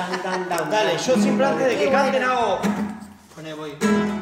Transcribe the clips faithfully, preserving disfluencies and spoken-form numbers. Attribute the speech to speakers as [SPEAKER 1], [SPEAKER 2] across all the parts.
[SPEAKER 1] tan, tan, tan. Dale, yo siempre antes de que canten hago... Poné, voy.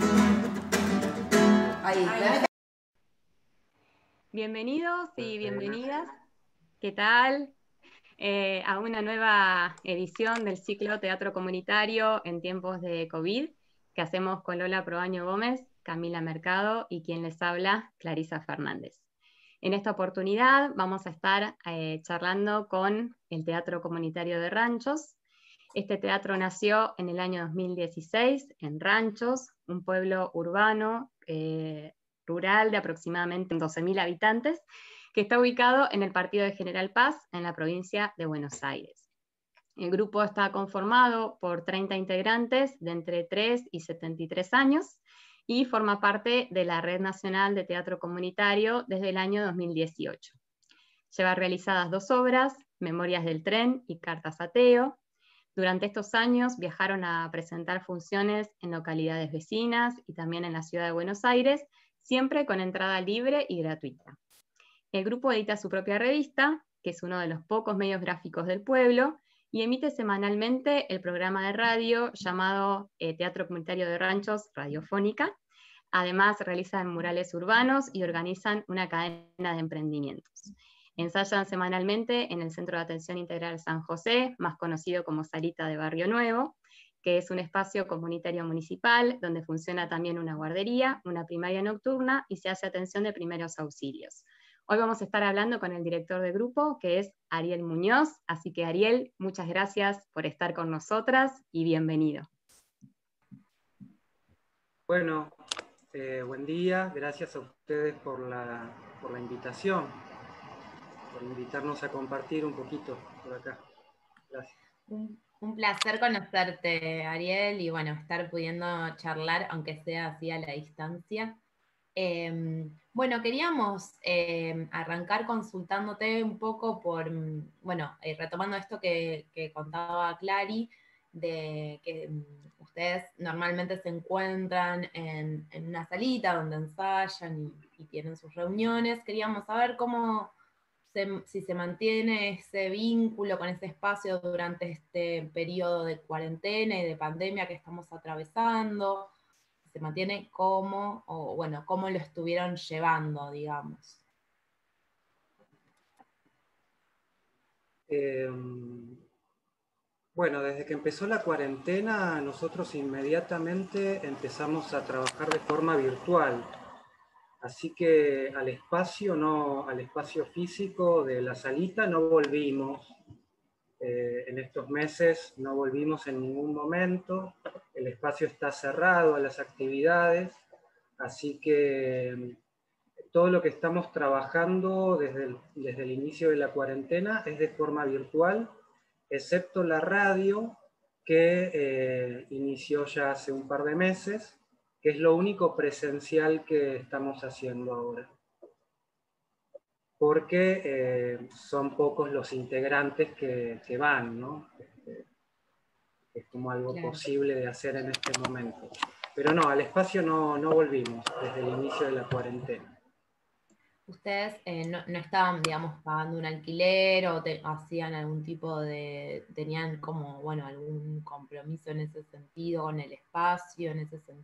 [SPEAKER 2] Ahí, ¿ves?
[SPEAKER 3] Bienvenidos y bienvenidas. ¿Qué tal? Eh, a una nueva edición del ciclo Teatro Comunitario en tiempos de COVID, que hacemos con Lola Proaño Gómez, Camila Mercado y quien les habla, Clarisa Fernández. En esta oportunidad vamos a estar eh, charlando con el Teatro Comunitario de Ranchos. Este teatro nació en el año dos mil dieciséis en Ranchos, un pueblo urbano, eh, rural de aproximadamente doce mil habitantes, que está ubicado en el partido de General Paz, en la provincia de Buenos Aires. El grupo está conformado por treinta integrantes de entre tres y setenta y tres años y forma parte de la Red Nacional de Teatro Comunitario desde el año dos mil dieciocho. Lleva realizadas dos obras, Memorias del Tren y Cartas a Teo. Durante estos años viajaron a presentar funciones en localidades vecinas y también en la ciudad de Buenos Aires, siempre con entrada libre y gratuita. El grupo edita su propia revista, que es uno de los pocos medios gráficos del pueblo, y emite semanalmente el programa de radio llamado eh, Teatro Comunitario de Ranchos Radiofónica. Además realizan murales urbanos y organizan una cadena de emprendimientos. Ensayan semanalmente en el Centro de Atención Integral San José, más conocido como Salita de Barrio Nuevo, que es un espacio comunitario municipal donde funciona también una guardería, una primaria nocturna y se hace atención de primeros auxilios. Hoy vamos a estar hablando con el director del grupo, que es Ariel Muñoz, así que Ariel, muchas gracias por estar con nosotras y bienvenido.
[SPEAKER 4] Bueno, eh, buen día, gracias a ustedes por la, por la invitación, por invitarnos a compartir un poquito por acá. Gracias.
[SPEAKER 2] Un, un placer conocerte, Ariel, y bueno, estar pudiendo charlar, aunque sea así a la distancia. Eh, bueno, queríamos eh, arrancar consultándote un poco por, bueno, eh, retomando esto que, que contaba Clary, de que um, ustedes normalmente se encuentran en, en una salita donde ensayan y, y tienen sus reuniones. Queríamos saber cómo, se, si se mantiene ese vínculo con ese espacio durante este periodo de cuarentena y de pandemia que estamos atravesando. Se mantiene como, o bueno, cómo lo estuvieron llevando, digamos.
[SPEAKER 4] Eh, bueno, desde que empezó la cuarentena, nosotros inmediatamente empezamos a trabajar de forma virtual. Así que al espacio, no, al espacio físico de la salita no volvimos. Eh, en estos meses no volvimos en ningún momento. El espacio está cerrado a las actividades. Así que todo lo que estamos trabajando desde el, desde el inicio de la cuarentena es de forma virtual, excepto la radio, que eh, inició ya hace un par de meses, que es lo único presencial que estamos haciendo ahora. Porque eh, son pocos los integrantes que, que van, ¿no? Este, es como algo
[SPEAKER 2] Claro.
[SPEAKER 4] posible de hacer en este momento. Pero no, al espacio no, no volvimos desde el inicio de la cuarentena.
[SPEAKER 2] ¿Ustedes eh, no, no estaban, digamos, pagando un alquiler o te, hacían algún tipo de, tenían como, bueno, algún compromiso en ese sentido, con el espacio, en ese sentido?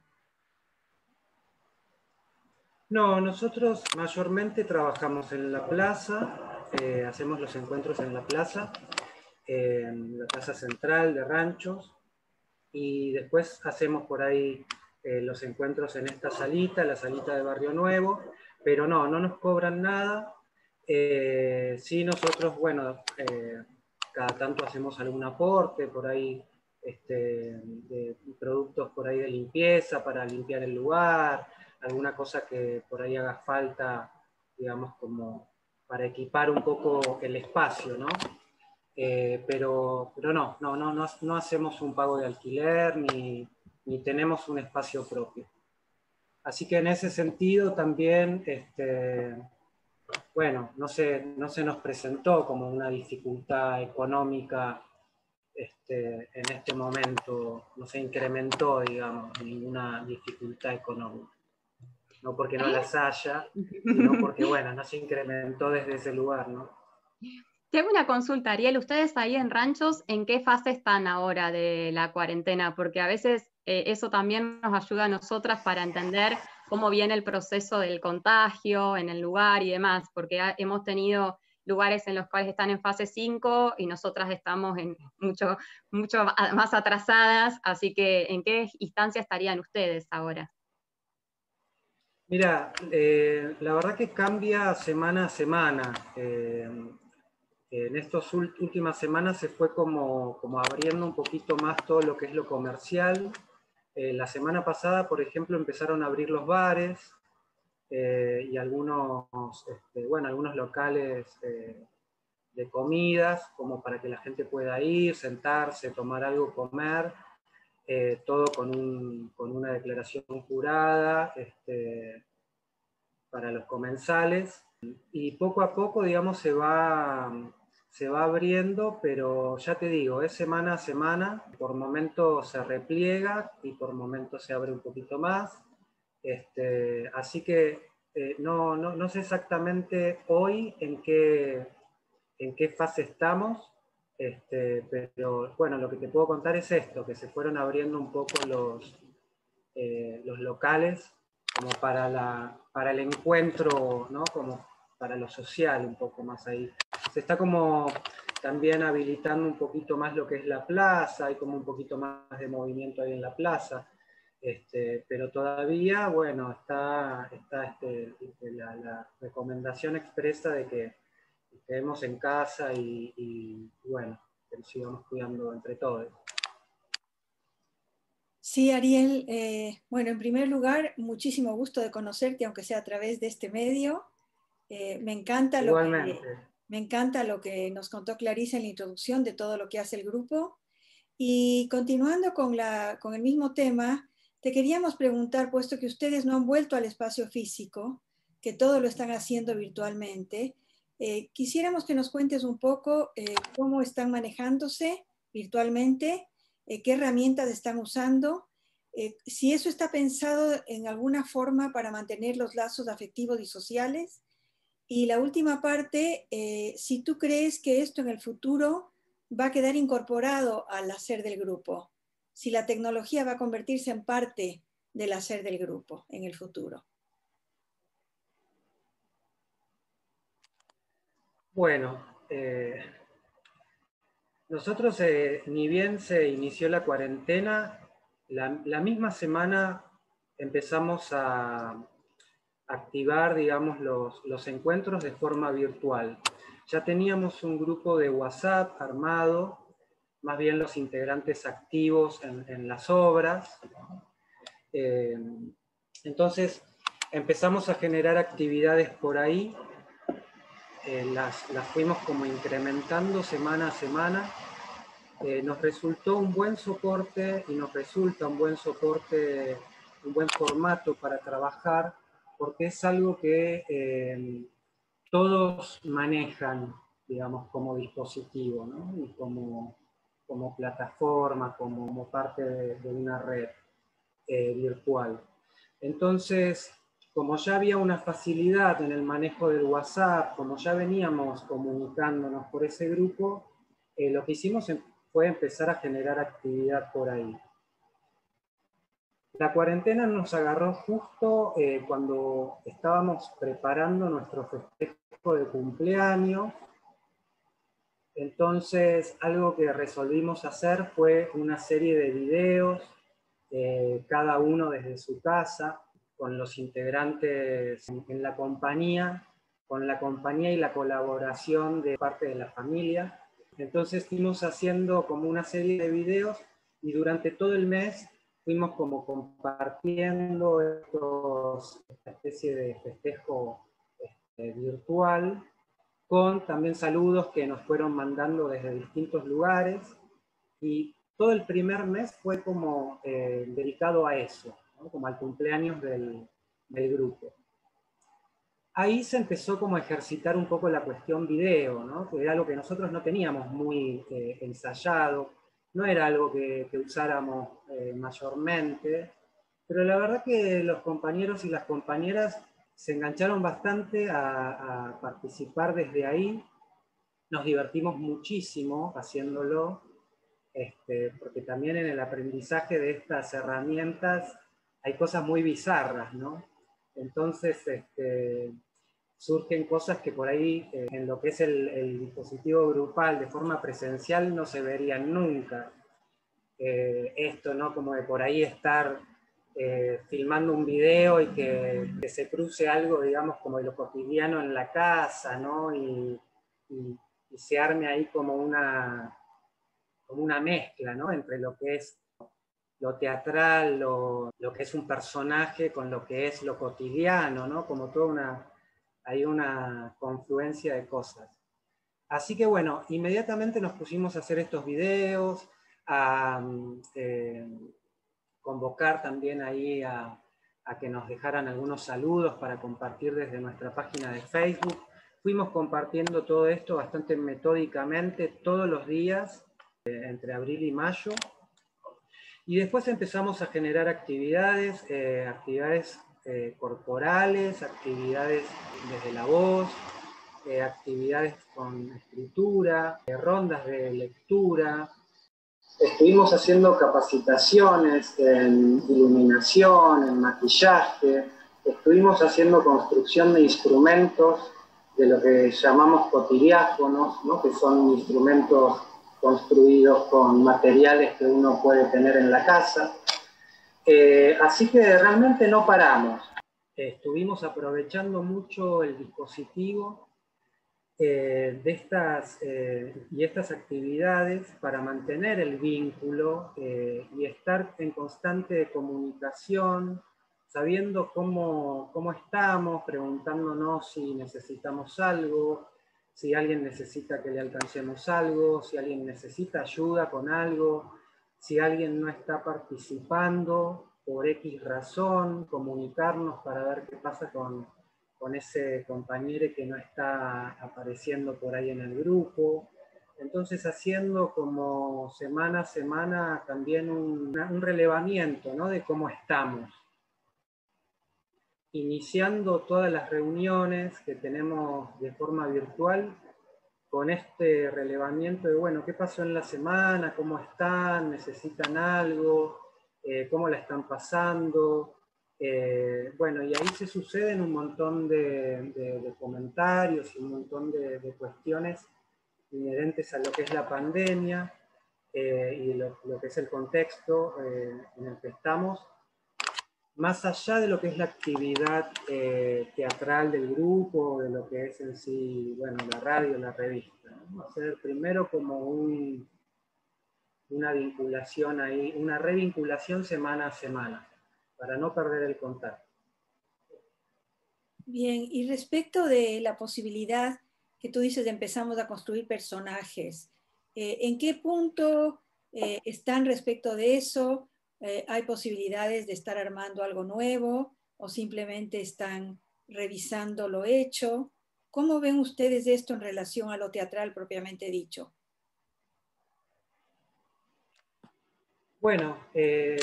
[SPEAKER 4] No, nosotros mayormente trabajamos en la plaza, eh, hacemos los encuentros en la plaza, eh, en la plaza central de Ranchos, y después hacemos por ahí eh, los encuentros en esta salita, la salita de Barrio Nuevo, pero no, no nos cobran nada. Eh, sí, nosotros, bueno, eh, cada tanto hacemos algún aporte por ahí, este, de productos por ahí de limpieza para limpiar el lugar, alguna cosa que por ahí haga falta, digamos, como para equipar un poco el espacio, ¿no? Eh, pero, pero no, no, no, no, no hacemos un pago de alquiler ni, ni tenemos un espacio propio. Así que en ese sentido también, este, bueno, no se, no se nos presentó como una dificultad económica este, en este momento, no se incrementó, digamos, ninguna dificultad económica. No porque no las haya, sino porque, bueno, no se incrementó desde ese lugar, ¿no?
[SPEAKER 3] Te hago una consulta, Ariel. ¿Ustedes ahí en Ranchos, en qué fase están ahora de la cuarentena? Porque a veces eh, eso también nos ayuda a nosotras para entender cómo viene el proceso del contagio en el lugar y demás, porque ha, hemos tenido lugares en los cuales están en fase cinco y nosotras estamos en mucho, mucho más atrasadas, así que ¿en qué instancia estarían ustedes ahora?
[SPEAKER 4] Mira, eh, la verdad que cambia semana a semana. Eh, en estas últimas semanas se fue como, como abriendo un poquito más todo lo que es lo comercial. Eh, la semana pasada, por ejemplo, empezaron a abrir los bares eh, y algunos, este, bueno, algunos locales eh, de comidas, como para que la gente pueda ir, sentarse, tomar algo, comer, eh, todo con, un, con una declaración jurada este, para los comensales. Y poco a poco, digamos, se va, se va abriendo, pero ya te digo, es semana a semana, por momentos se repliega y por momentos se abre un poquito más. Este, así que eh, no, no, no sé exactamente hoy en qué, en qué fase estamos, este, pero bueno, lo que te puedo contar es esto, que se fueron abriendo un poco los, eh, los locales como para, la, para el encuentro, ¿no? Como para lo social un poco más ahí. Se está como también habilitando un poquito más lo que es la plaza, hay como un poquito más de movimiento ahí en la plaza, este, pero todavía, bueno, está, está este, la, la recomendación expresa de que quedemos en casa y, y bueno, que nos sigamos cuidando entre todos.
[SPEAKER 5] Sí, Ariel, eh, bueno, en primer lugar, muchísimo gusto de conocerte, aunque sea a través de este medio. Eh, me encanta lo que, me encanta lo que nos contó Clarisa en la introducción de todo lo que hace el grupo. Y continuando con, la, con el mismo tema, te queríamos preguntar, puesto que ustedes no han vuelto al espacio físico, que todo lo están haciendo virtualmente, eh, quisiéramos que nos cuentes un poco eh, cómo están manejándose virtualmente, eh, qué herramientas están usando, eh, si eso está pensado en alguna forma para mantener los lazos afectivos y sociales. Y la última parte, eh, si tú crees que esto en el futuro va a quedar incorporado al hacer del grupo, si la tecnología va a convertirse en parte del hacer del grupo en el futuro.
[SPEAKER 4] Bueno, eh, nosotros, eh, ni bien se inició la cuarentena, la, la misma semana empezamos a activar, digamos, los, los encuentros de forma virtual. Ya teníamos un grupo de WhatsApp armado, más bien los integrantes activos en, en las obras. Eh, entonces empezamos a generar actividades por ahí, eh, las, las fuimos como incrementando semana a semana. Eh, nos resultó un buen soporte y nos resulta un buen soporte, un buen formato para trabajar, porque es algo que eh, todos manejan, digamos, como dispositivo, ¿no? Y como, como plataforma, como, como parte de, de una red eh, virtual. Entonces, como ya había una facilidad en el manejo del WhatsApp, como ya veníamos comunicándonos por ese grupo, eh, lo que hicimos fue empezar a generar actividad por ahí. La cuarentena nos agarró justo eh, cuando estábamos preparando nuestro festejo de cumpleaños. Entonces, algo que resolvimos hacer fue una serie de videos, eh, cada uno desde su casa, con los integrantes en, en la compañía, con la compañía y la colaboración de parte de la familia. Entonces fuimos haciendo como una serie de videos y durante todo el mes fuimos como compartiendo estos, esta especie de festejo este, virtual, con también saludos que nos fueron mandando desde distintos lugares, y todo el primer mes fue como eh, dedicado a eso, ¿no? Como al cumpleaños del, del grupo. Ahí se empezó como a ejercitar un poco la cuestión video, ¿no? Que era algo que nosotros no teníamos muy eh, ensayado, no era algo que, que usáramos eh, mayormente, pero la verdad que los compañeros y las compañeras se engancharon bastante a, a participar desde ahí, nos divertimos muchísimo haciéndolo, este, porque también en el aprendizaje de estas herramientas hay cosas muy bizarras, ¿no? Entonces, este, surgen cosas que por ahí, eh, en lo que es el, el dispositivo grupal de forma presencial, no se verían nunca. Eh, esto, ¿no? Como de por ahí estar eh, filmando un video y que, que se cruce algo, digamos, como de lo cotidiano en la casa, ¿no? Y, y, y se arme ahí como una, como una mezcla, ¿no? Entre lo que es lo teatral, lo, lo que es un personaje con lo que es lo cotidiano, ¿no? Como toda una, hay una confluencia de cosas. Así que bueno, inmediatamente nos pusimos a hacer estos videos, a eh, convocar también ahí a, a que nos dejaran algunos saludos para compartir desde nuestra página de Facebook. Fuimos compartiendo todo esto bastante metódicamente todos los días, eh, entre abril y mayo. Y después empezamos a generar actividades, eh, actividades eh, corporales, actividades desde la voz, eh, actividades con escritura, eh, rondas de lectura. Estuvimos haciendo capacitaciones en iluminación, en maquillaje, estuvimos haciendo construcción de instrumentos, de lo que llamamos cotidiáfonos, ¿no? Que son instrumentos construidos con materiales que uno puede tener en la casa. Eh, así que realmente no paramos. Eh, estuvimos aprovechando mucho el dispositivo eh, de estas, eh, y estas actividades para mantener el vínculo eh, y estar en constante comunicación, sabiendo cómo, cómo estamos, preguntándonos si necesitamos algo, si alguien necesita que le alcancemos algo, si alguien necesita ayuda con algo, si alguien no está participando por X razón, comunicarnos para ver qué pasa con, con ese compañero que no está apareciendo por ahí en el grupo. Entonces haciendo como semana a semana también un, un relevamiento, ¿no? De cómo estamos. Iniciando todas las reuniones que tenemos de forma virtual con este relevamiento de, bueno, ¿qué pasó en la semana? ¿Cómo están? ¿Necesitan algo? Eh, ¿Cómo la están pasando? Eh, bueno, y ahí se suceden un montón de, de, de comentarios y un montón de, de cuestiones inherentes a lo que es la pandemia eh, y lo, lo que es el contexto eh, en el que estamos, más allá de lo que es la actividad eh, teatral del grupo, de lo que es en sí, bueno, la radio, la revista, ¿no? Hacer primero como un, una vinculación ahí, una revinculación semana a semana, para no perder el contacto.
[SPEAKER 5] Bien, y respecto de la posibilidad que tú dices de empezamos a construir personajes, eh, ¿en qué punto eh, están respecto de eso? Eh, ¿hay posibilidades de estar armando algo nuevo o simplemente están revisando lo hecho? ¿Cómo ven ustedes esto en relación a lo teatral propiamente dicho?
[SPEAKER 4] Bueno, eh,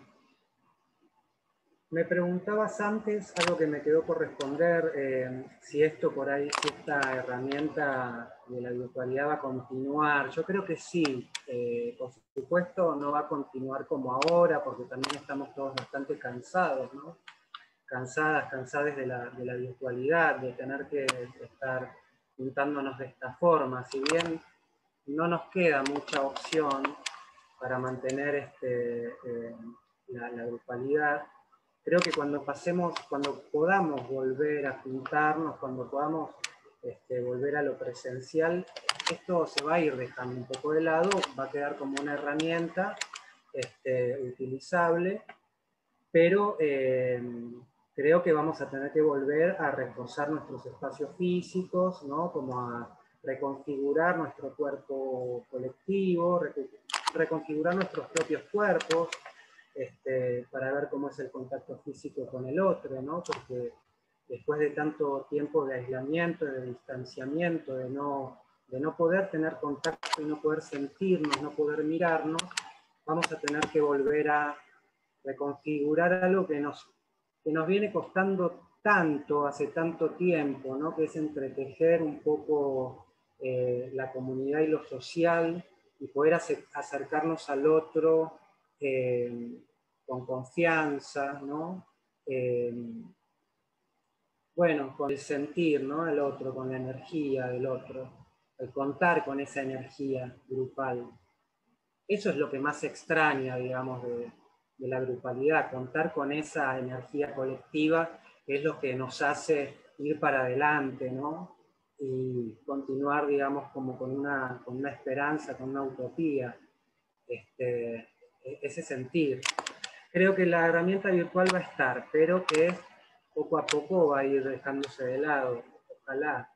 [SPEAKER 4] me preguntabas antes, algo que me quedó por responder, eh, si esto por ahí, si esta herramienta de la virtualidad va a continuar. Yo creo que sí, eh, por supuesto no va a continuar como ahora, porque también estamos todos bastante cansados, ¿no? Cansadas, cansadas de la, de la virtualidad, de tener que estar juntándonos de esta forma. Si bien no nos queda mucha opción para mantener este, eh, la, la grupalidad, creo que cuando pasemos, cuando podamos volver a juntarnos, cuando podamos este, volver a lo presencial, esto se va a ir dejando un poco de lado, va a quedar como una herramienta este, utilizable, pero eh, creo que vamos a tener que volver a reforzar nuestros espacios físicos, ¿no? Como a reconfigurar nuestro cuerpo colectivo, reconfigurar nuestros propios cuerpos, Este, para ver cómo es el contacto físico con el otro, ¿no? Porque después de tanto tiempo de aislamiento, de distanciamiento, de no, de no poder tener contacto y no poder sentirnos, no poder mirarnos, vamos a tener que volver a reconfigurar algo que nos, que nos viene costando tanto, hace tanto tiempo, ¿no? Que es entretejer un poco eh, la comunidad y lo social, y poder acercarnos al otro eh, con confianza, ¿no? Eh, bueno, con el sentir, ¿no? El otro, con la energía del otro, el contar con esa energía grupal. Eso es lo que más extraña, digamos, de, de la grupalidad, contar con esa energía colectiva, que es lo que nos hace ir para adelante, ¿no? Y continuar, digamos, como con una, con una esperanza, con una utopía, este, ese sentir. Creo que la herramienta virtual va a estar, pero que poco a poco va a ir dejándose de lado, ojalá,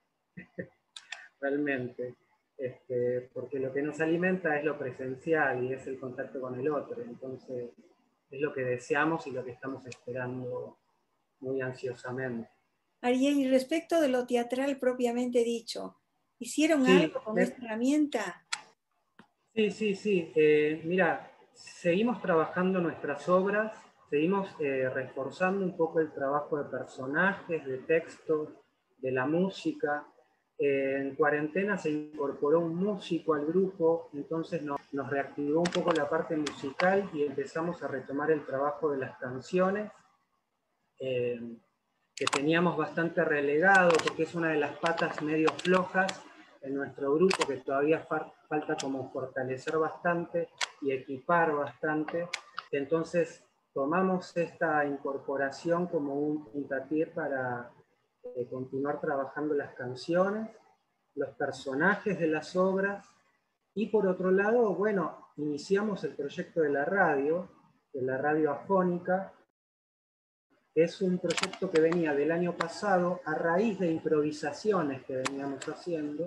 [SPEAKER 4] realmente. Este, porque lo que nos alimenta es lo presencial y es el contacto con el otro. Entonces, es lo que deseamos y lo que estamos esperando muy ansiosamente.
[SPEAKER 5] Ariel, y respecto de lo teatral propiamente dicho, ¿hicieron
[SPEAKER 4] sí,
[SPEAKER 5] algo con
[SPEAKER 4] me...
[SPEAKER 5] esta herramienta?
[SPEAKER 4] Sí, sí, sí. Eh, mira, seguimos trabajando nuestras obras, seguimos eh, reforzando un poco el trabajo de personajes, de textos, de la música. Eh, en cuarentena se incorporó un músico al grupo, entonces nos, nos reactivó un poco la parte musical y empezamos a retomar el trabajo de las canciones, eh, que teníamos bastante relegado porque es una de las patas medio flojas en nuestro grupo, que todavía fa falta como fortalecer bastante y equipar bastante. Entonces tomamos esta incorporación como un puntapié para eh, continuar trabajando las canciones, los personajes de las obras, y por otro lado, bueno, iniciamos el proyecto de la radio, de la radio afónica, que es un proyecto que venía del año pasado a raíz de improvisaciones que veníamos haciendo.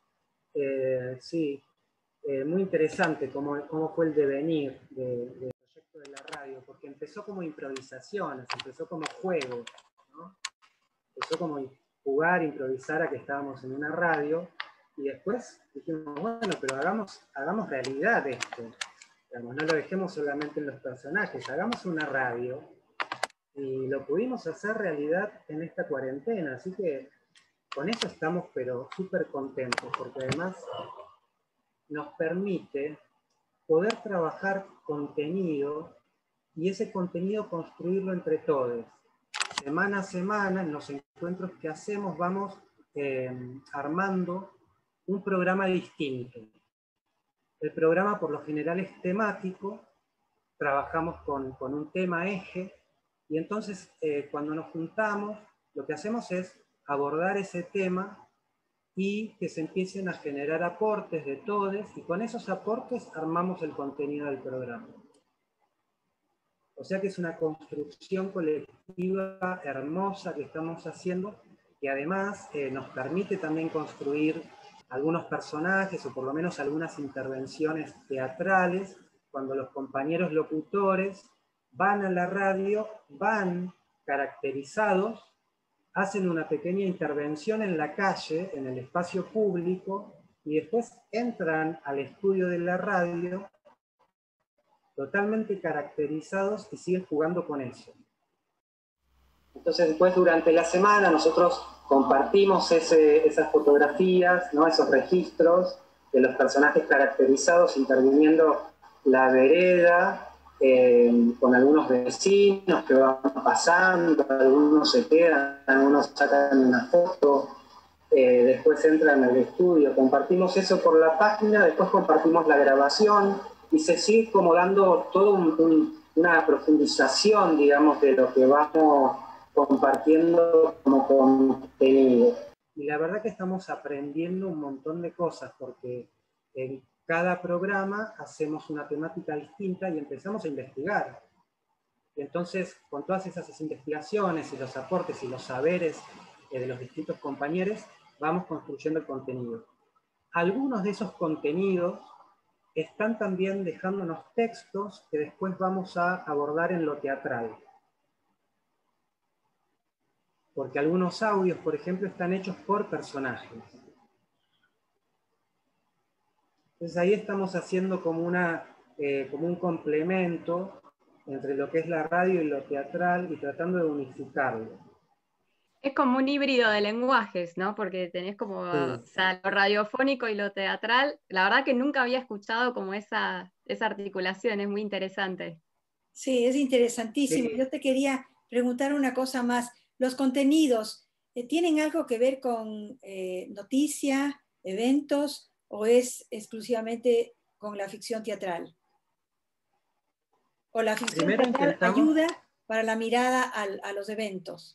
[SPEAKER 4] Eh, sí, eh, muy interesante cómo, cómo fue el devenir de, del proyecto de la radio, porque empezó como improvisaciones, empezó como juegos, ¿no? Empezó como jugar, improvisar a que estábamos en una radio, y después dijimos, bueno, pero hagamos, hagamos realidad esto. Digamos, no lo dejemos solamente en los personajes, hagamos una radio, y lo pudimos hacer realidad en esta cuarentena, así que con eso estamos pero súper contentos, porque además nos permite poder trabajar contenido y ese contenido construirlo entre todos. Semana a semana, en los encuentros que hacemos, vamos eh, armando un programa distinto. El programa por lo general es temático, trabajamos con, con un tema eje, y entonces eh, cuando nos juntamos, lo que hacemos es abordar ese tema y que se empiecen a generar aportes de todos, y con esos aportes armamos el contenido del programa. O sea que es una construcción colectiva hermosa que estamos haciendo, que además eh, nos permite también construir algunos personajes, o por lo menos algunas intervenciones teatrales, cuando los compañeros locutores van a la radio, van caracterizados, hacen una pequeña intervención en la calle, en el espacio público, y después entran al estudio de la radio totalmente caracterizados y siguen jugando con eso. Entonces después durante la semana nosotros compartimos ese, esas fotografías, ¿no? Esos registros de los personajes caracterizados interviniendo la vereda, eh, con algunos vecinos que van pasando, algunos se quedan, algunos sacan una foto, eh, después entran al estudio, compartimos eso por la página, después compartimos la grabación y se sigue como dando toda un, un, una profundización, digamos, de lo que vamos compartiendo como contenido. Y la verdad que estamos aprendiendo un montón de cosas, porque en cada programa hacemos una temática distinta y empezamos a investigar. Y entonces, con todas esas investigaciones y los aportes y los saberes eh, de los distintos compañeros, vamos construyendo el contenido. Algunos de esos contenidos están también dejándonos textos que después vamos a abordar en lo teatral. Porque algunos audios, por ejemplo, están hechos por personajes. Entonces ahí estamos haciendo como, una, eh, como un complemento entre lo que es la radio y lo teatral y tratando de unificarlo.
[SPEAKER 3] Es como un híbrido de lenguajes, ¿no? Porque tenés como
[SPEAKER 4] Sí.
[SPEAKER 3] o sea, lo radiofónico y lo teatral. La verdad que nunca había escuchado como esa, esa articulación, es muy interesante.
[SPEAKER 5] Sí, es interesantísimo.
[SPEAKER 4] Sí.
[SPEAKER 5] Yo te quería preguntar una cosa más. ¿Los contenidos eh, tienen algo que ver con eh, noticia, eventos, o es exclusivamente con la ficción teatral? ¿O la ficción
[SPEAKER 4] Primero
[SPEAKER 5] teatral
[SPEAKER 4] intentamos,
[SPEAKER 5] ayuda para la mirada al, a los eventos?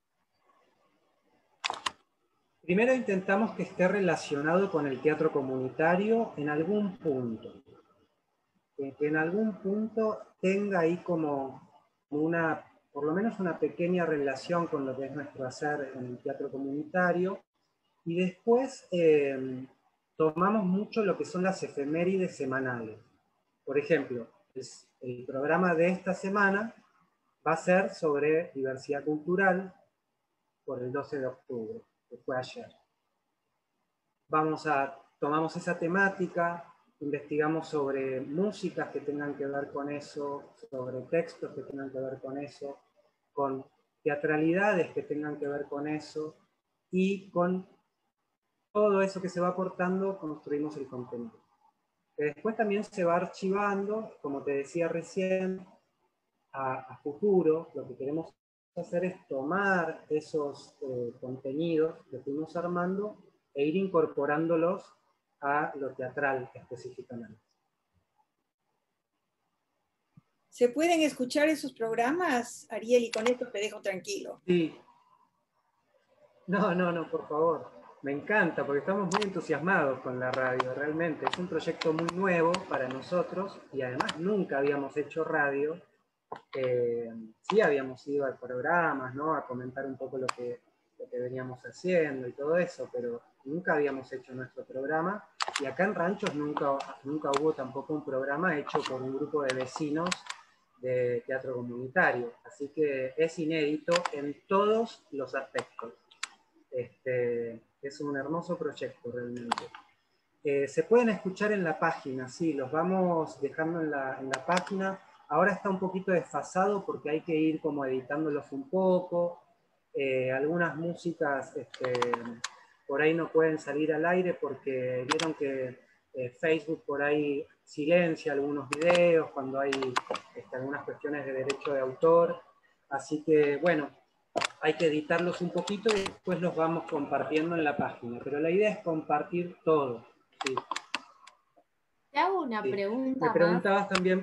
[SPEAKER 4] primero intentamos que esté relacionado con el teatro comunitario en algún punto. Que, que en algún punto tenga ahí como una, por lo menos una pequeña relación con lo que es nuestro hacer en el teatro comunitario. Y después eh, tomamos mucho lo que son las efemérides semanales. Por ejemplo, es, el programa de esta semana va a ser sobre diversidad cultural por el doce de octubre, que fue ayer. Vamos a, tomamos esa temática, investigamos sobre músicas que tengan que ver con eso, sobre textos que tengan que ver con eso, con teatralidades que tengan que ver con eso, y con todo eso que se va aportando construimos el contenido. Que después también se va archivando, como te decía recién, a, a futuro. Lo que queremos hacer es tomar esos eh, contenidos que fuimos armando e ir incorporándolos a lo teatral específicamente.
[SPEAKER 5] ¿Se pueden escuchar esos programas, Ariel? Y con esto te dejo tranquilo.
[SPEAKER 4] Sí. No, no, no, por favor. Me encanta porque estamos muy entusiasmados con la radio, realmente. Es un proyecto muy nuevo para nosotros y además nunca habíamos hecho radio. Eh, sí habíamos ido a programas, ¿no? A comentar un poco lo que, lo que veníamos haciendo y todo eso, pero nunca habíamos hecho nuestro programa. Y acá en Ranchos nunca, nunca hubo tampoco un programa hecho por un grupo de vecinos de teatro comunitario. Así que es inédito en todos los aspectos. Este, es un hermoso proyecto realmente. Eh, se pueden escuchar en la página, sí, los vamos dejando en la, en la página. Ahora está un poquito desfasado porque hay que ir como editándolos un poco. Eh, algunas músicas este, por ahí no pueden salir al aire porque vieron que eh, Facebook por ahí silencia algunos videos cuando hay este, algunas cuestiones de derecho de autor. Así que, bueno, hay que editarlos un poquito y después los vamos compartiendo en la página. Pero la idea es compartir todo. Sí.
[SPEAKER 2] Te hago una
[SPEAKER 4] Sí.
[SPEAKER 2] pregunta
[SPEAKER 4] Me preguntabas
[SPEAKER 2] más.
[SPEAKER 4] también.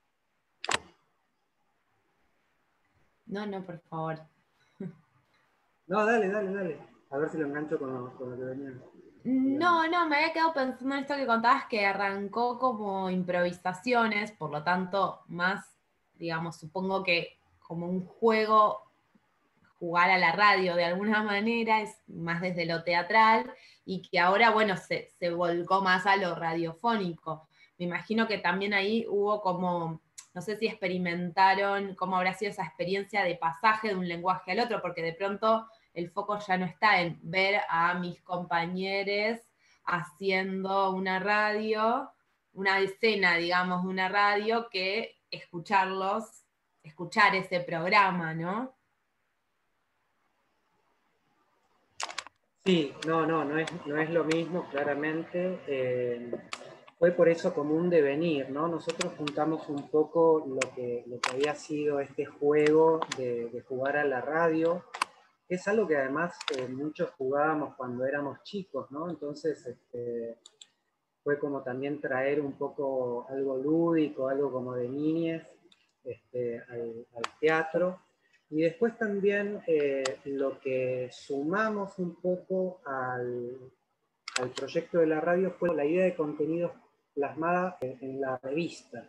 [SPEAKER 2] No, no, por favor.
[SPEAKER 4] No, dale, dale, dale. A ver si lo engancho con lo, con lo que venía.
[SPEAKER 2] No, no, me había quedado pensando en esto que contabas que arrancó como improvisaciones, por lo tanto, más, digamos, supongo que como un juego, jugar a la radio de alguna manera, es más desde lo teatral, y que ahora, bueno, se, se volcó más a lo radiofónico. Me imagino que también ahí hubo como, no sé si experimentaron cómo habrá sido esa experiencia de pasaje de un lenguaje al otro, porque de pronto el foco ya no está en ver a mis compañeros haciendo una radio, una escena, digamos, de una radio, que escucharlos, escuchar ese programa, ¿no?
[SPEAKER 4] Sí, no, no, no es, no es lo mismo, claramente. Eh, fue por eso como un devenir, ¿no? Nosotros juntamos un poco lo que, lo que había sido este juego de, de jugar a la radio, que es algo que además eh, muchos jugábamos cuando éramos chicos, ¿no? Entonces este, fue como también traer un poco algo lúdico, algo como de niñez este, al, al teatro. Y después también eh, lo que sumamos un poco al, al proyecto de la radio fue la idea de contenidos plasmada en, en la revista.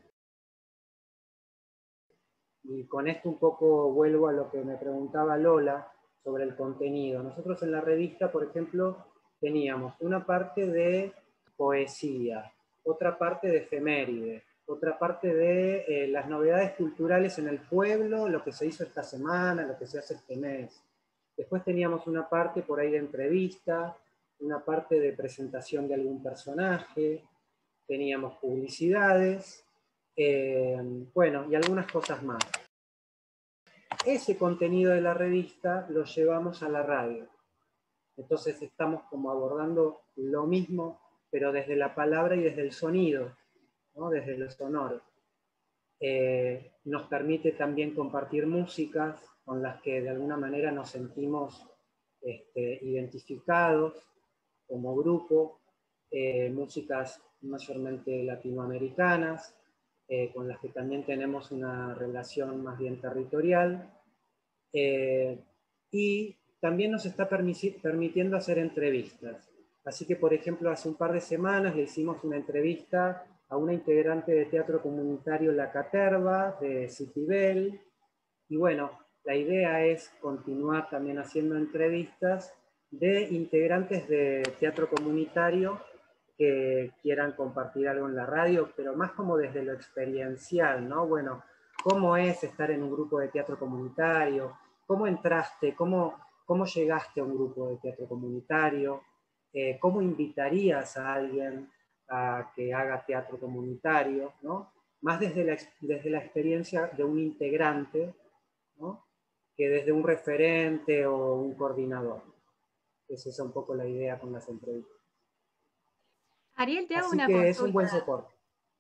[SPEAKER 4] Y con esto un poco vuelvo a lo que me preguntaba Lola sobre el contenido. Nosotros en la revista, por ejemplo, teníamos una parte de poesía, otra parte de efemérides, otra parte de eh, las novedades culturales en el pueblo, lo que se hizo esta semana, lo que se hace este mes. Después teníamos una parte por ahí de entrevista, una parte de presentación de algún personaje, teníamos publicidades, eh, bueno, y algunas cosas más. ese contenido de la revista lo llevamos a la radio. Entonces estamos como abordando lo mismo, pero desde la palabra y desde el sonido, ¿no? Desde lo sonoro. Eh, nos permite también compartir músicas con las que de alguna manera nos sentimos este, identificados como grupo, eh, músicas mayormente latinoamericanas, eh, con las que también tenemos una relación más bien territorial, eh, y también nos está permitiendo hacer entrevistas. Así que, por ejemplo, hace un par de semanas le hicimos una entrevista a una integrante de teatro comunitario La Caterva, de Citibel, y bueno, la idea es continuar también haciendo entrevistas de integrantes de teatro comunitario que quieran compartir algo en la radio, pero más como desde lo experiencial, ¿no? Bueno, ¿cómo es estar en un grupo de teatro comunitario? ¿Cómo entraste? ¿Cómo, cómo llegaste a un grupo de teatro comunitario? Eh, ¿Cómo invitarías a alguien a que haga teatro comunitario, ¿no? Más desde la, desde la experiencia de un integrante, ¿no? Que desde un referente o un coordinador. Esa es un poco la idea con las entrevistas.
[SPEAKER 3] Ariel, te hago
[SPEAKER 4] Así
[SPEAKER 3] una
[SPEAKER 4] que
[SPEAKER 3] consulta.
[SPEAKER 4] es un buen soporte.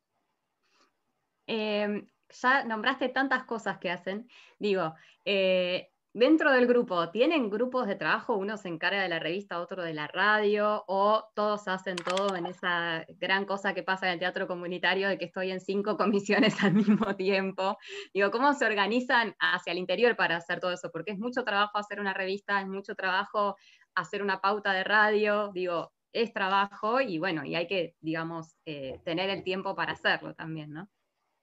[SPEAKER 3] Eh, ya nombraste tantas cosas que hacen. Digo, eh, dentro del grupo, ¿tienen grupos de trabajo? Uno se encarga de la revista, otro de la radio, o todos hacen todo en esa gran cosa que pasa en el teatro comunitario de que estoy en cinco comisiones al mismo tiempo. Digo, ¿cómo se organizan hacia el interior para hacer todo eso? Porque es mucho trabajo hacer una revista, es mucho trabajo hacer una pauta de radio, digo, es trabajo y bueno, y hay que, digamos, eh, tener el tiempo para hacerlo también, ¿no?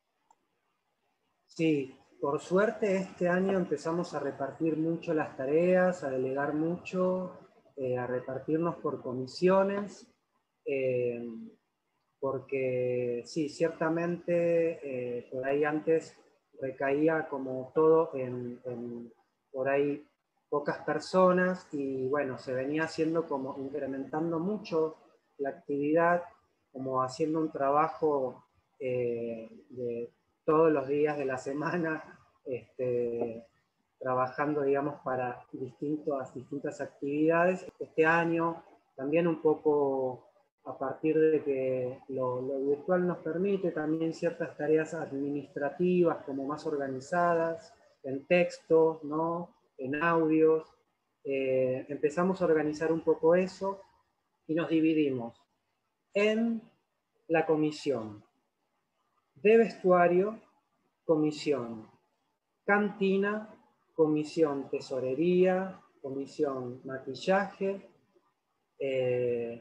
[SPEAKER 4] Sí, por suerte este año empezamos a repartir mucho las tareas, a delegar mucho, eh, a repartirnos por comisiones, eh, porque sí, ciertamente eh, por ahí antes recaía como todo en, en por ahí pocas personas y bueno, se venía haciendo como incrementando mucho la actividad, como haciendo un trabajo eh, de todos los días de la semana, este, trabajando, digamos, para distintas, distintas actividades. Este año también un poco a partir de que lo, lo virtual nos permite también ciertas tareas administrativas como más organizadas, en textos, ¿no? En audios. Eh, empezamos a organizar un poco eso y nos dividimos en la comisión de vestuario, comisión cantina, comisión tesorería, comisión maquillaje, eh,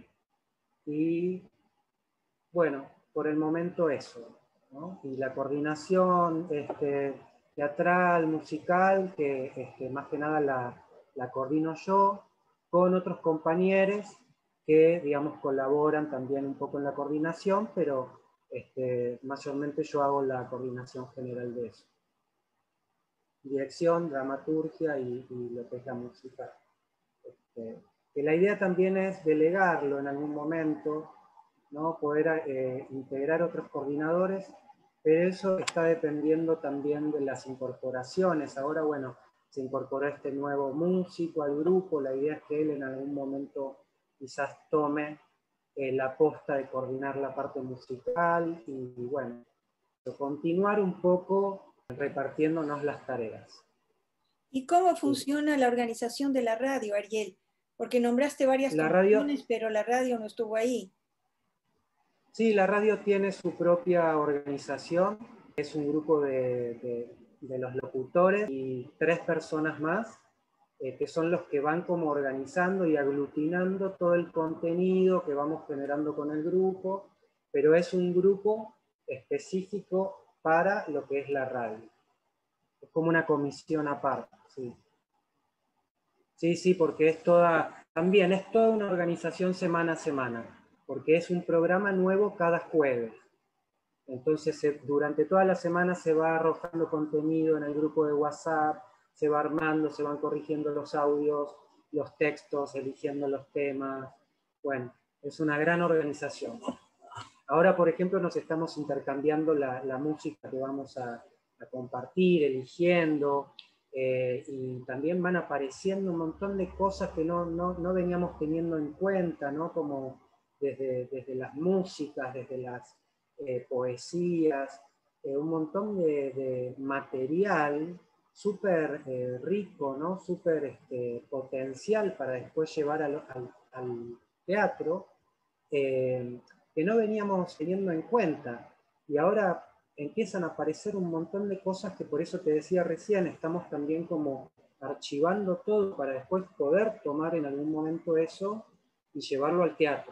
[SPEAKER 4] y bueno, por el momento eso, ¿no? Y la coordinación este, teatral, musical, que este, más que nada la, la coordino yo, con otros compañeros que, digamos, colaboran también un poco en la coordinación, pero este, mayormente yo hago la coordinación general de eso. Dirección, dramaturgia y, y lo que es la música. Este, que la idea también es delegarlo en algún momento, ¿no? Poder eh, integrar otros coordinadores, pero eso está dependiendo también de las incorporaciones. Ahora, bueno, se incorporó este nuevo músico al grupo, la idea es que él en algún momento quizás tome eh, la posta de coordinar la parte musical y, y bueno, continuar un poco repartiéndonos las tareas.
[SPEAKER 5] ¿Y cómo funciona sí. la organización de la radio, Ariel? Porque nombraste varias
[SPEAKER 4] la
[SPEAKER 5] comisiones,
[SPEAKER 4] radio,
[SPEAKER 5] pero la radio no estuvo ahí.
[SPEAKER 4] Sí, la radio tiene su propia organización. Es un grupo de, de, de los locutores y tres personas más, eh, que son los que van como organizando y aglutinando todo el contenido que vamos generando con el grupo, pero es un grupo específico para lo que es la radio. Es como una comisión aparte, sí. Sí, sí, porque es toda, también es toda una organización semana a semana, porque es un programa nuevo cada jueves. Entonces, se, durante toda la semana se va arrojando contenido en el grupo de WhatsApp, se va armando, se van corrigiendo los audios, los textos, eligiendo los temas. Bueno, es una gran organización. Ahora, por ejemplo, nos estamos intercambiando la, la música que vamos a, a compartir, eligiendo. eh, y también van apareciendo un montón de cosas que no, no, no veníamos teniendo en cuenta, ¿no? Como desde, desde las músicas, desde las eh, poesías, eh, un montón de, de material súper eh, rico, ¿no? Súper este, potencial para después llevar al, al, al teatro, eh, que no veníamos teniendo en cuenta. Y ahora empiezan a aparecer un montón de cosas que, por eso te decía recién, estamos también como archivando todo para después poder tomar en algún momento eso y llevarlo al teatro.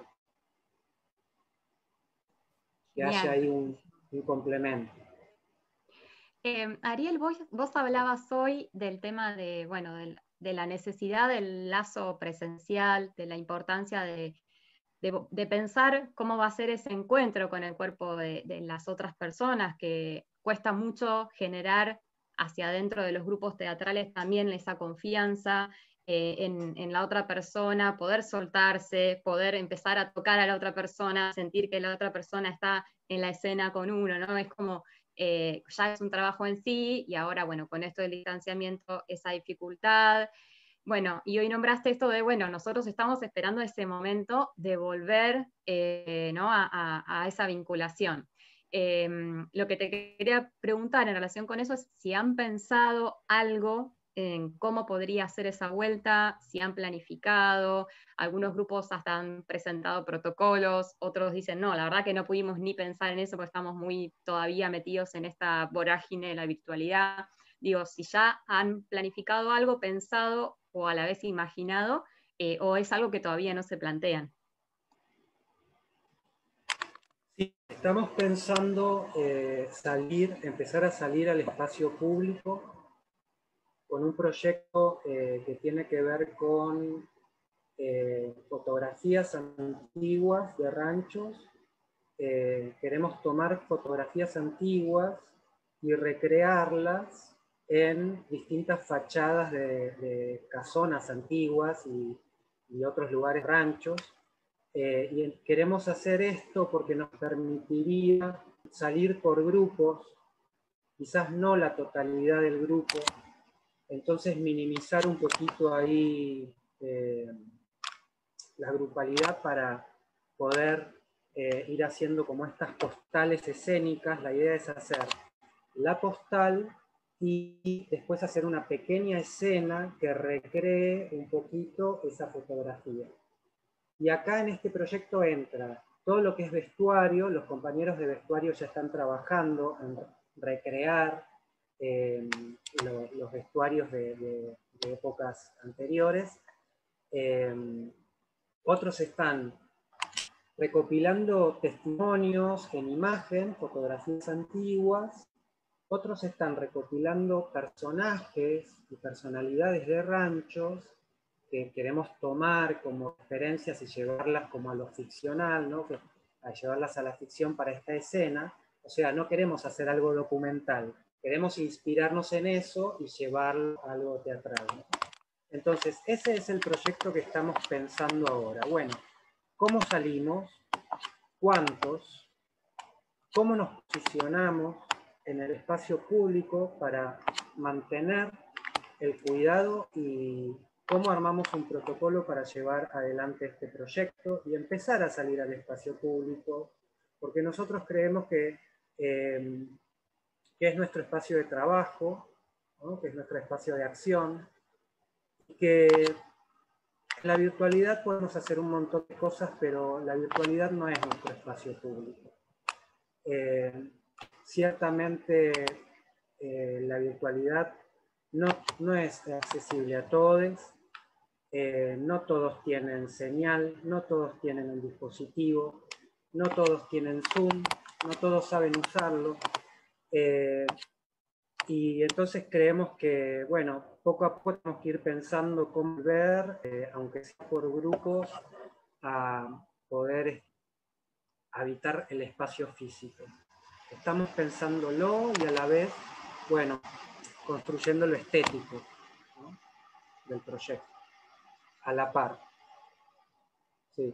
[SPEAKER 4] Que
[SPEAKER 3] Bien.
[SPEAKER 4] haya ahí un, un complemento.
[SPEAKER 3] Eh, Ariel, vos, vos hablabas hoy del tema de, bueno, del, de la necesidad del lazo presencial, de la importancia de, de, de pensar cómo va a ser ese encuentro con el cuerpo de, de las otras personas, que cuesta mucho generar hacia adentro de los grupos teatrales también esa confianza eh, en, en la otra persona, poder soltarse, poder empezar a tocar a la otra persona, sentir que la otra persona está en la escena con uno, ¿no? Es como... Eh, ya es un trabajo en sí, y ahora, bueno, con esto del distanciamiento, esa dificultad. Bueno, y hoy nombraste esto de, bueno, nosotros estamos esperando ese momento de volver eh, ¿no? a, a, a esa vinculación. Eh, lo que te quería preguntar en relación con eso es si han pensado algo en cómo podría ser esa vuelta, si han planificado, algunos grupos hasta han presentado protocolos, otros dicen, no, la verdad que no pudimos ni pensar en eso porque estamos muy todavía metidos en esta vorágine de la virtualidad. Digo, si ya han planificado algo, pensado o a la vez imaginado, eh, o es algo que todavía no se plantean.
[SPEAKER 4] Sí, estamos pensando eh, salir, empezar a salir al espacio público con un proyecto eh, que tiene que ver con eh, fotografías antiguas de ranchos. Eh, queremos tomar fotografías antiguas y recrearlas en distintas fachadas de, de casonas antiguas y, y otros lugares ranchos. Eh, y queremos hacer esto porque nos permitiría salir por grupos, quizás no la totalidad del grupo, entonces minimizar un poquito ahí eh, la grupalidad para poder eh, ir haciendo como estas postales escénicas. La idea es hacer la postal y después hacer una pequeña escena que recree un poquito esa fotografía. Y acá en este proyecto entra todo lo que es vestuario. Los compañeros de vestuario ya están trabajando en recrear eh, lo, los vestuarios de, de, de épocas anteriores. Eh, otros están recopilando testimonios en imagen, fotografías antiguas. Otros están recopilando personajes y personalidades de ranchos que queremos tomar como referencias y llevarlas como a lo ficcional, ¿no? Que, a llevarlas a la ficción para esta escena. O sea, no queremos hacer algo documental, queremos inspirarnos en eso y llevarlo a algo teatral, ¿no? Entonces, ese es el proyecto que estamos pensando ahora. Bueno, ¿cómo salimos? ¿Cuántos? ¿Cómo nos posicionamos en el espacio público para mantener el cuidado y cómo armamos un protocolo para llevar adelante este proyecto y empezar a salir al espacio público? Porque nosotros creemos que, eh, que es nuestro espacio de trabajo, ¿no? Que es nuestro espacio de acción, que en la virtualidad podemos hacer un montón de cosas, pero la virtualidad no es nuestro espacio público. Eh, ciertamente eh, la virtualidad no, no es accesible a todos, eh, no todos tienen señal, no todos tienen el dispositivo, no todos tienen Zoom, no todos saben usarlo. Eh, y entonces creemos que, bueno, poco a poco tenemos que ir pensando cómo ver, eh, aunque sea por grupos, a poder habitar el espacio físico. Estamos pensándolo y a la vez, bueno, construyendo lo estético, ¿no? Del proyecto, a la par. Sí.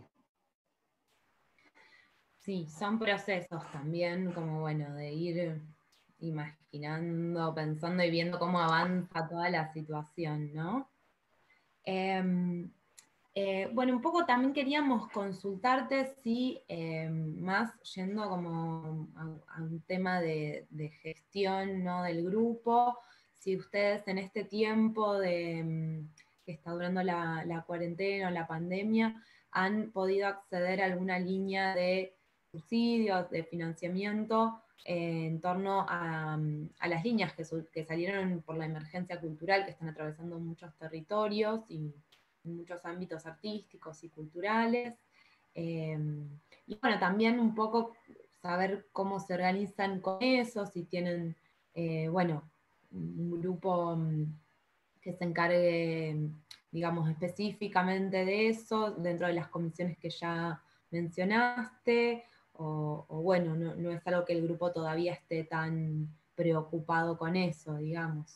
[SPEAKER 2] Sí, son procesos también, como bueno, de ir imaginando, pensando y viendo cómo avanza toda la situación, ¿no? Eh, eh, bueno, un poco también queríamos consultarte si, eh, más yendo como a, a un tema de, de gestión, ¿no?, del grupo, si ustedes en este tiempo de, que está durando la, la cuarentena o la pandemia, han podido acceder a alguna línea de subsidios, de financiamiento, eh, en torno a, a las líneas que, que salieron por la emergencia cultural, que están atravesando muchos territorios y en muchos ámbitos artísticos y culturales. Eh, y bueno, también un poco saber cómo se organizan con eso, si tienen, eh, bueno, un grupo que se encargue, digamos, específicamente de eso, dentro de las comisiones que ya mencionaste, o, o bueno, no, no es algo que el grupo todavía esté tan preocupado con eso, digamos.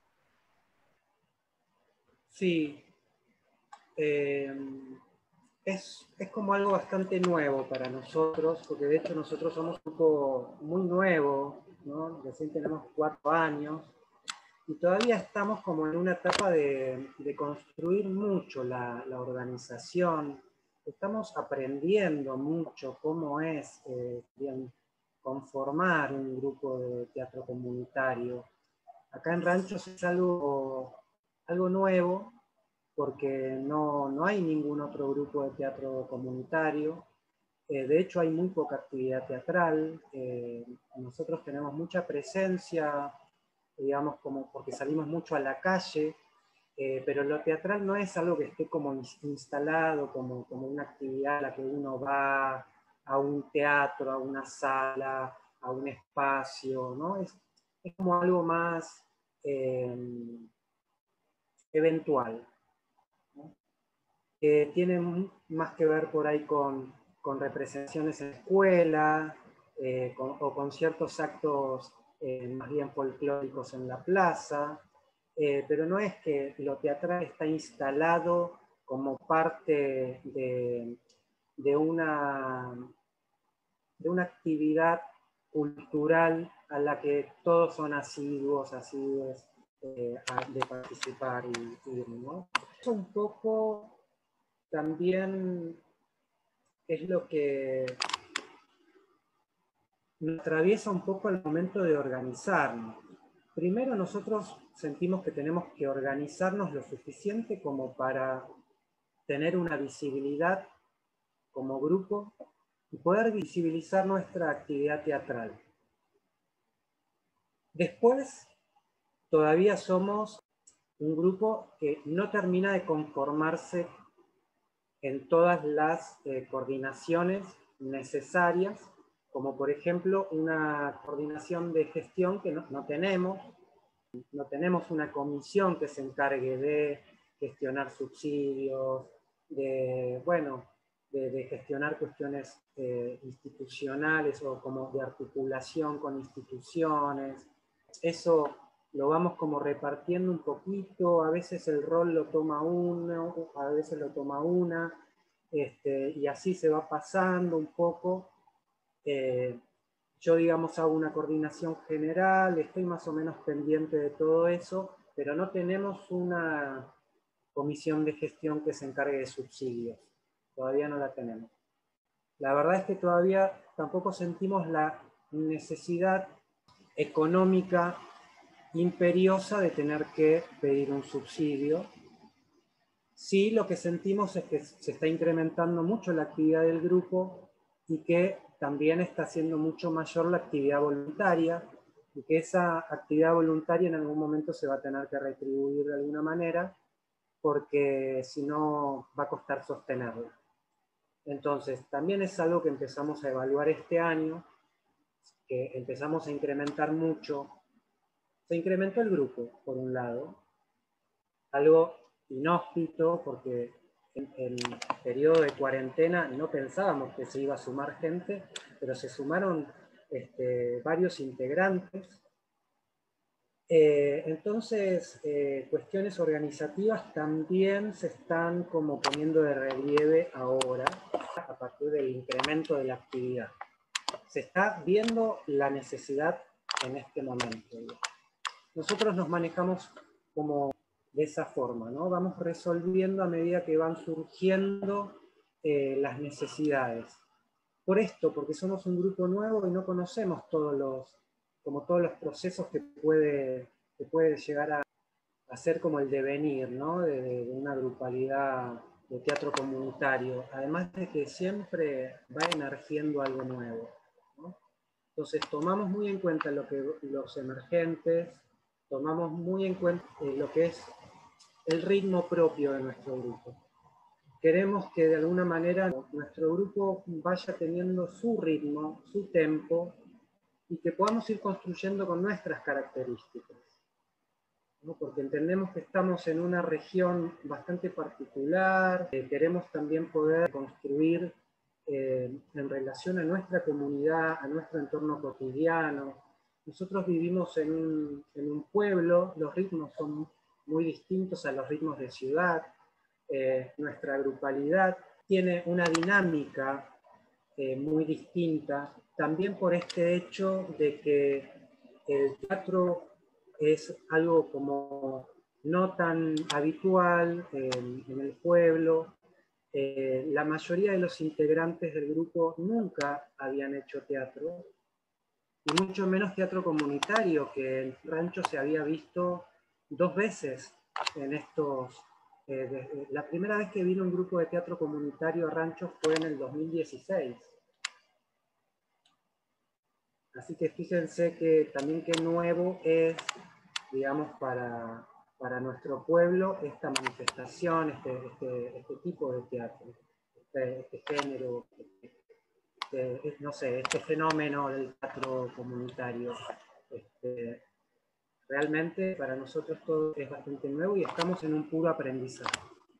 [SPEAKER 4] Sí, eh, es, es como algo bastante nuevo para nosotros, porque de hecho nosotros somos un grupo muy nuevo, ¿no? Recién tenemos cuatro años, y todavía estamos como en una etapa de, de construir mucho la, la organización. Estamos aprendiendo mucho cómo es eh, bien, conformar un grupo de teatro comunitario. Acá en Ranchos es algo, algo nuevo, porque no, no hay ningún otro grupo de teatro comunitario. Eh, de hecho, hay muy poca actividad teatral. Eh, nosotros tenemos mucha presencia, digamos, como porque salimos mucho a la calle, eh, pero lo teatral no es algo que esté como instalado, como, como una actividad a la que uno va a un teatro, a una sala, a un espacio, ¿no? Es, es como algo más eh, eventual, ¿no? Eh, tiene más que ver por ahí con, con representaciones en escuela, eh, con, o con ciertos actos eh, más bien folclóricos en la plaza, eh, pero no es que lo teatral está instalado como parte de, de, una, de una actividad cultural a la que todos son asiduos, asiduos eh, de participar y ir, ¿no? Eso un poco también es lo que nos atraviesa un poco el momento de organizarnos. Primero nosotros sentimos que tenemos que organizarnos lo suficiente como para tener una visibilidad como grupo y poder visibilizar nuestra actividad teatral. Después, todavía somos un grupo que no termina de conformarse en todas las eh, coordinaciones necesarias, como por ejemplo una coordinación de gestión que no, no tenemos. No tenemos una comisión que se encargue de gestionar subsidios, de, bueno, de, de gestionar cuestiones eh, institucionales o como de articulación con instituciones. Eso lo vamos como repartiendo un poquito, a veces el rol lo toma uno, a veces lo toma una, este, y así se va pasando un poco. Eh, yo, digamos, hago una coordinación general, estoy más o menos pendiente de todo eso, pero no tenemos una comisión de gestión que se encargue de subsidios. Todavía no la tenemos. La verdad es que todavía tampoco sentimos la necesidad económica imperiosa de tener que pedir un subsidio. Sí, lo que sentimos es que se está incrementando mucho la actividad del grupo y que también está siendo mucho mayor la actividad voluntaria, y que esa actividad voluntaria en algún momento se va a tener que retribuir de alguna manera, porque si no va a costar sostenerla. Entonces, también es algo que empezamos a evaluar este año, que empezamos a incrementar mucho. Se incrementó el grupo, por un lado, algo inhóspito, porque en el periodo de cuarentena no pensábamos que se iba a sumar gente, pero se sumaron este, varios integrantes. Eh, entonces, eh, cuestiones organizativas también se están como poniendo de relieve ahora, a partir del incremento de la actividad. Se está viendo la necesidad en este momento. Nosotros nos manejamos como de esa forma, ¿no? Vamos resolviendo a medida que van surgiendo eh, las necesidades. Por esto, porque somos un grupo nuevo y no conocemos todos los, como todos los procesos que puede, que puede llegar a, a ser como el devenir, ¿no? de, de una grupalidad de teatro comunitario, además de que siempre va emergiendo algo nuevo, ¿no? Entonces tomamos muy en cuenta lo que, los emergentes, tomamos muy en cuenta eh, lo que es el ritmo propio de nuestro grupo. Queremos que de alguna manera nuestro grupo vaya teniendo su ritmo, su tempo, y que podamos ir construyendo con nuestras características, ¿no? Porque entendemos que estamos en una región bastante particular, eh, queremos también poder construir eh, en relación a nuestra comunidad, a nuestro entorno cotidiano. Nosotros vivimos en un, en un pueblo, los ritmos son muy distintos a los ritmos de ciudad. Eh, nuestra grupalidad tiene una dinámica eh, muy distinta, también por este hecho de que el teatro es algo como no tan habitual eh, en el pueblo. Eh, la mayoría de los integrantes del grupo nunca habían hecho teatro, y mucho menos teatro comunitario, que en Rancho se había visto dos veces en estos... Eh, de, la primera vez que vino un grupo de teatro comunitario a Rancho fue en el dos mil dieciséis. Así que fíjense que también qué nuevo es, digamos, para, para nuestro pueblo esta manifestación, este, este, este tipo de teatro, este, este género, este, no sé, este fenómeno del teatro comunitario. Este, realmente para nosotros todo es bastante nuevo y estamos en un puro aprendizaje.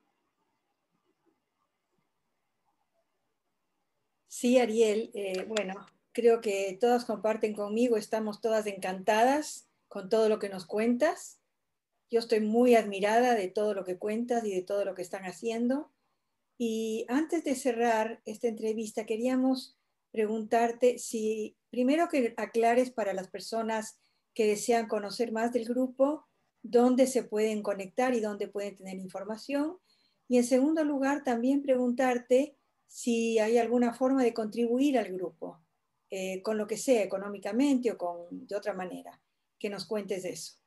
[SPEAKER 5] Sí, Ariel, eh, bueno, creo que todas comparten conmigo, estamos todas encantadas con todo lo que nos cuentas. Yo estoy muy admirada de todo lo que cuentas y de todo lo que están haciendo. Y antes de cerrar esta entrevista, queríamos preguntarte si, primero que aclares para las personas que desean conocer más del grupo, dónde se pueden conectar y dónde pueden tener información. Y en segundo lugar, también preguntarte si hay alguna forma de contribuir al grupo, eh, con lo que sea, económicamente o con, de otra manera. Que nos cuentes de eso.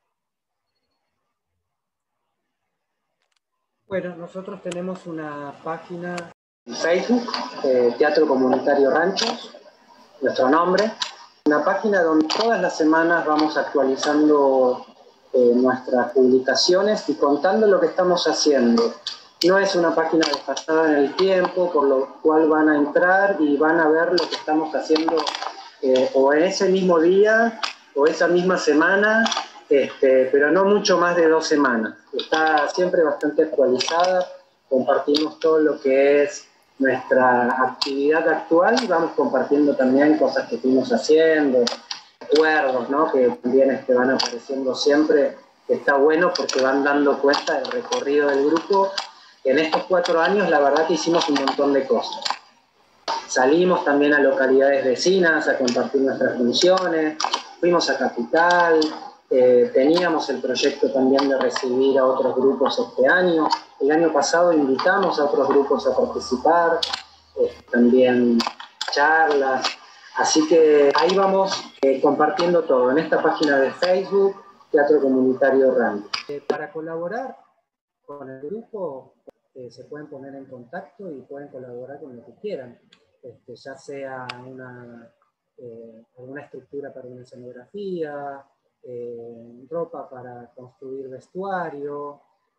[SPEAKER 4] Bueno, nosotros tenemos una página en Facebook, eh, Teatro Comunitario Ranchos, nuestro nombre. Una página donde todas las semanas vamos actualizando eh, nuestras publicaciones y contando lo que estamos haciendo. No es una página desfasada en el tiempo, por lo cual van a entrar y van a ver lo que estamos haciendo eh, o en ese mismo día o esa misma semana, este, pero no mucho más de dos semanas. Está siempre bastante actualizada, compartimos todo lo que es nuestra actividad actual y vamos compartiendo también cosas que fuimos haciendo, recuerdos, ¿no? Que también este, van apareciendo siempre, que está bueno porque van dando cuenta del recorrido del grupo. En estos cuatro años la verdad que hicimos un montón de cosas. Salimos también a localidades vecinas a compartir nuestras funciones, fuimos a Capital, eh, teníamos el proyecto también de recibir a otros grupos este año. El año pasado invitamos a otros grupos a participar, eh, también charlas. Así que ahí vamos eh, compartiendo todo, en esta página de Facebook, Teatro Comunitario Rancho. Eh, para colaborar con el grupo, eh, se pueden poner en contacto y pueden colaborar con lo que quieran, este, ya sea una, eh, alguna estructura para una escenografía, eh, ropa para construir vestuario,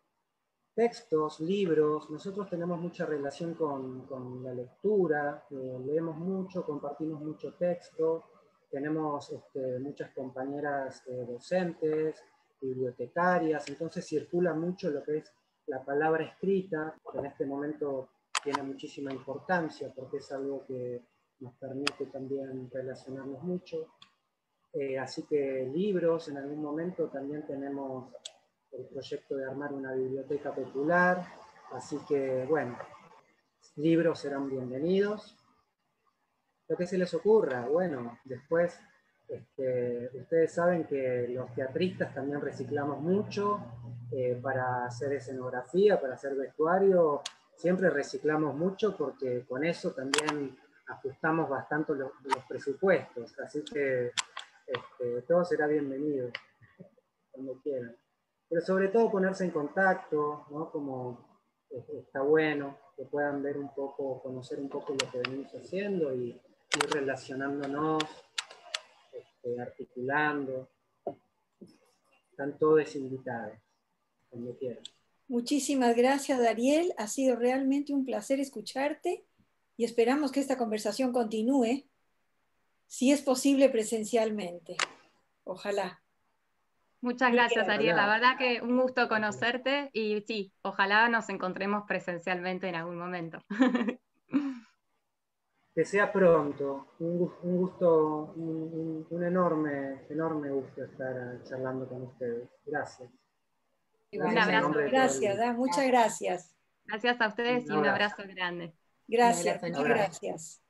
[SPEAKER 4] textos, libros. Nosotros tenemos mucha relación con, con la lectura, eh, leemos mucho, compartimos mucho texto, tenemos este, muchas compañeras eh, docentes, bibliotecarias, entonces circula mucho lo que es la palabra escrita, que en este momento tiene muchísima importancia porque es algo que nos permite también relacionarnos mucho. Eh, así que libros, en algún momento también tenemos el proyecto de armar una biblioteca popular, así que bueno, libros serán bienvenidos. Lo que se les ocurra, bueno, después Este, ustedes saben que los teatristas también reciclamos mucho eh, para hacer escenografía, para hacer vestuario, siempre reciclamos mucho porque con eso también ajustamos bastante los, los presupuestos, así que este, todo será bienvenido cuando quieran. Pero sobre todo ponerse en contacto, ¿no? Como eh, está bueno que puedan ver un poco, conocer un poco lo que venimos haciendo y ir relacionándonos, este, articulando. Están todos invitados, cuando quieran.
[SPEAKER 5] Muchísimas gracias, Ariel. Ha sido realmente un placer escucharte y esperamos que esta conversación continúe, si es posible presencialmente. Ojalá.
[SPEAKER 3] Muchas gracias, Ariel. La verdad que un gusto conocerte y sí, ojalá nos encontremos presencialmente en algún momento.
[SPEAKER 4] Que sea pronto. Un, un gusto, un, un enorme, enorme gusto estar charlando con ustedes. Gracias.
[SPEAKER 3] Gracias un abrazo.
[SPEAKER 5] Gracias, ¿eh? Muchas gracias.
[SPEAKER 3] Gracias a ustedes y un abrazo grande.
[SPEAKER 5] Gracias, muchas gracias.